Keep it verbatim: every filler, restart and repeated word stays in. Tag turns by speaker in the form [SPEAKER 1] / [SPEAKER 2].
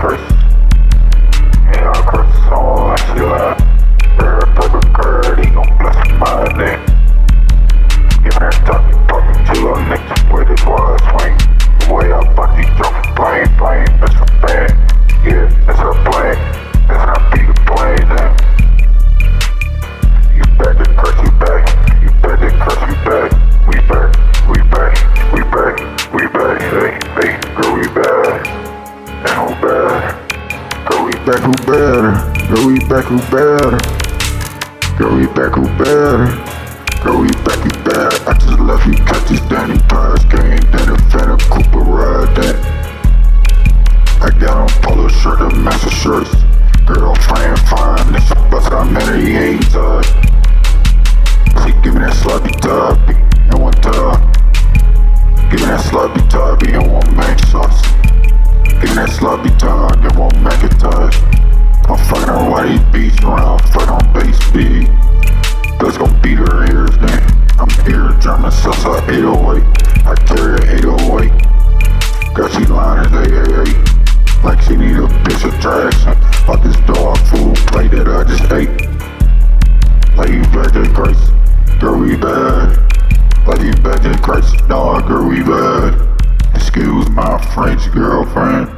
[SPEAKER 1] Jchrist. Yeah, Jchrist on like she like. Girl, perfect girl, he gon' bless my name. Giving her talking, talking to her next with his wide swing. The way I fuck these jump plane, plane, that's her bad. Yeah, that's her plan. That's how I beat the plane now. You back, Jchrist, you back. You back, Jchrist, you back. We back, we back, we back, we back. Hey, hey, girl, we back. And who bad? Girl, we back, who better? Girl, we back, who better? Girl, we back, who better? Girl, we back, you bad. I just left you catch this Danny Pirates game. Then a Phantom Cooper ride that. I got on polo shirt and master shirts. Girl, fine, fine. This a bust, I'm in her, he ain't tired. She give me that sloppy toppy and one top. Give me that sloppy toppy and one mac sauce. Give me that sloppy top and one Macintosh. I'm fucking her while these beats around, fuck on bass beat. Let's go beat her ears then. I'm here, German salsa eight oh eight. I carry a eight oh eight. Got she lying as eight eight eight. Like she need a bitch attraction. Like this dog food plate that I just ate. Like you back Jchrist. Girl, we bad. Like you back Jchrist. Nah, girl, we bad. Excuse my French girlfriend.